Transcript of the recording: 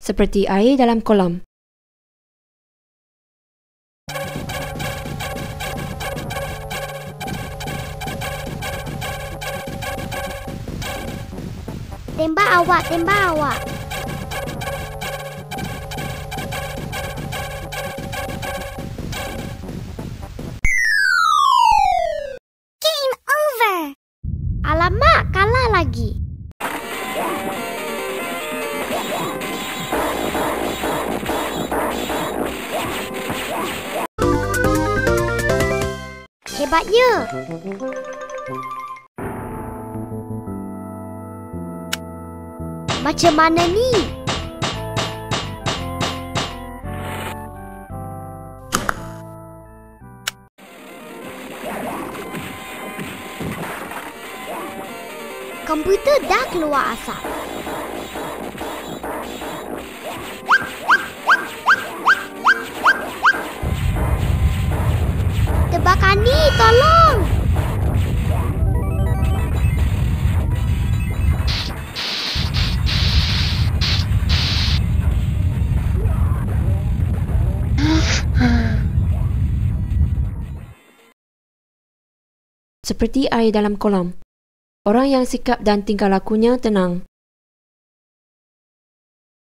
seperti air dalam kolam. Tembak awak, tembak awak. Game over. Alamak, kalah lagi. Hebatnya. Macam mana ni? Komputer dah keluar asap. Tebakan ni, tolong! Seperti air dalam kolam. Orang yang sikap dan tingkah lakunya tenang.